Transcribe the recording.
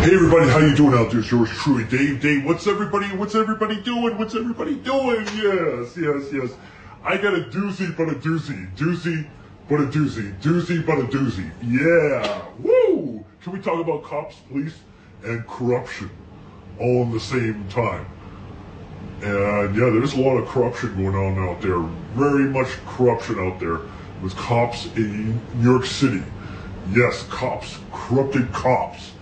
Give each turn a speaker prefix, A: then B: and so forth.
A: Hey everybody, how you doing out there? It's yours truly, Dave. Dave, what's everybody doing? What's everybody doing? Yes. I got a doozy but a doozy. Doozy but a doozy. Doozy but a doozy. Yeah. Woo! Can we talk about cops, police, and corruption all in the same time? And yeah, there's a lot of corruption going on out there. Very much corruption out there with cops in New York City. Yes, cops. Corrupted cops.